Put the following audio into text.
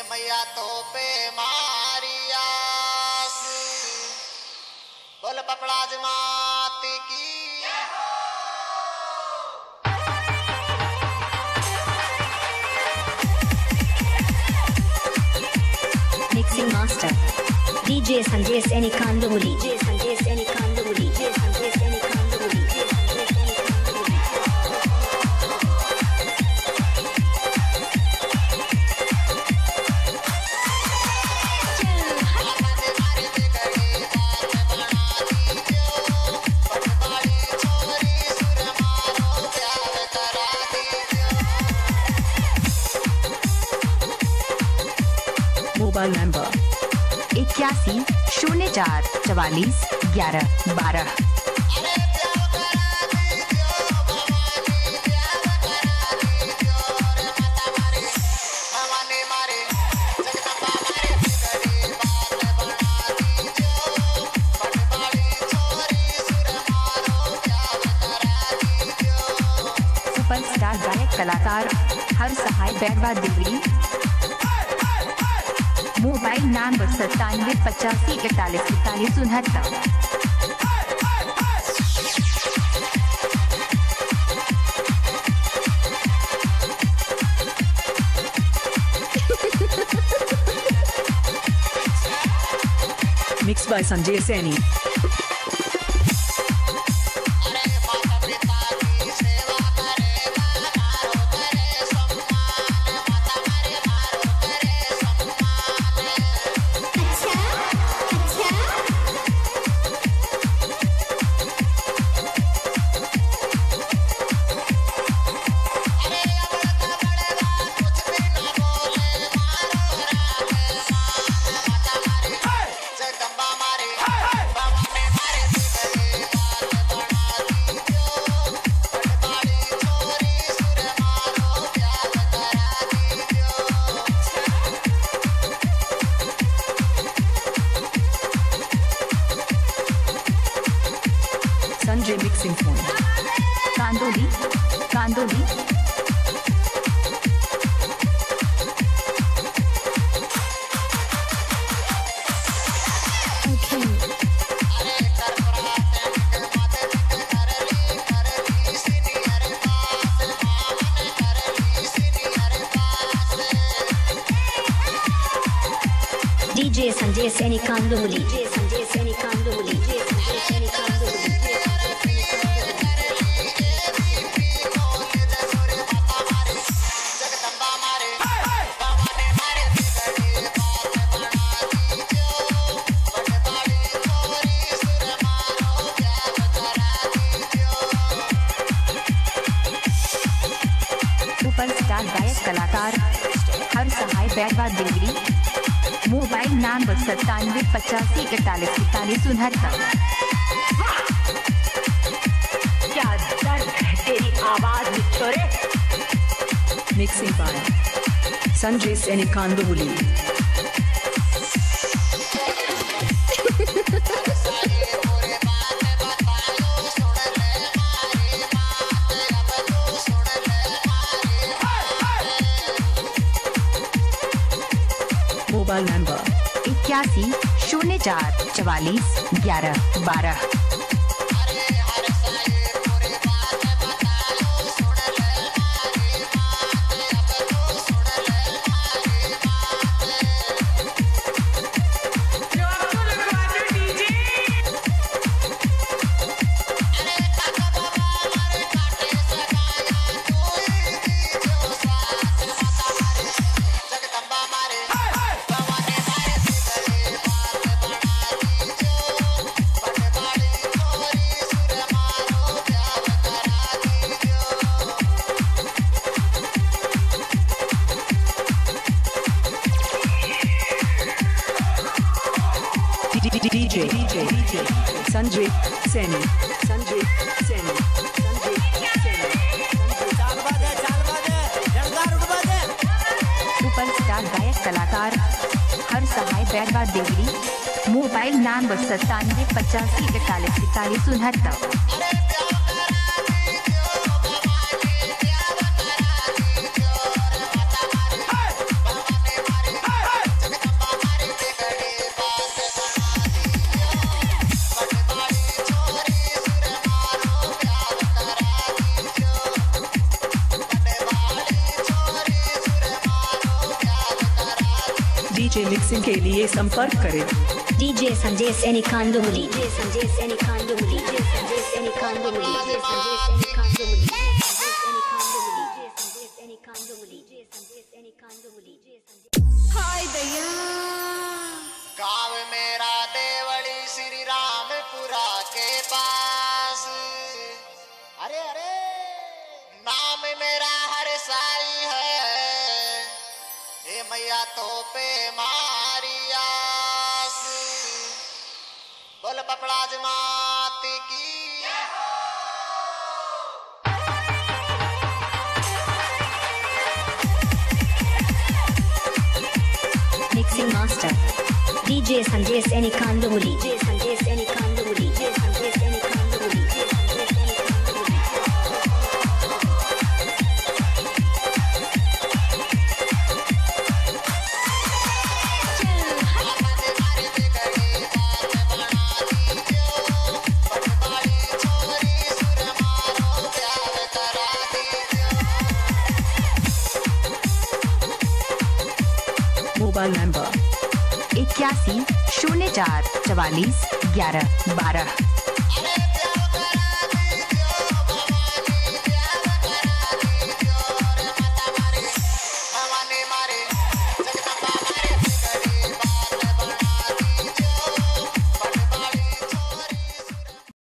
मैया तो पे मारियास बोल पपड़ा जमाती की Mixing Master DJ Sanjay Seni Kandamuli DJ Sanjay Seni Kandamuli DJ Sanjay Seni Kandamuli mobile number 8104441112। Superstar गायक कलाकार Har Sahay Bairwa Delhi. Mobile number 9785414169। Mixed by Sanjay Seni. Sanjay Mixing Point, Kandoli, Kandoli. DJ Sanjay Seni Kandamuli DJ Sanjay Seni Kandamuli DJ Sanjay Seni Kandamuli superstar गायक कलाकार Har Sahay Bairwa Delhi. Mobile number 9785414169। क्या दर्द है तेरी आवाज में छोरे। Mixing by Sanjay Saini Kandoli. Mobile number 8104441112। DJ Sanjay Seni Sanjay Seni Sanjay Seni superstar गायक कलाकार Har Sahay Bairwa Delhi. Mobile number 9785414169। DJ mixing के लिए संपर्क करें DJ Sanjay Seni Kandumuli. DJ Sanjay Seni Kandumuli. DJ Sanjay Seni Kandumuli. DJ Sanjay Seni Kandumuli. DJ Sanjay Seni Kandumuli. DJ Sanjay Seni Kandumuli. DJ Sanjay गाँव मेरा देवड़ी श्री रामपुरा के पास। अरे अरे नाम मेरा हर साई है, हे मैया तो पे मारियास। बोल पपड़ा जमाती की Mixing Master DJ Sanjay Seni Kandumuli. DJ Sanjay Seni Kandumuli. DJ Sanjay Seni Kandumuli. DJ Sanjay Seni Kandumuli. Mobile number 81 04 44 11 12। अरे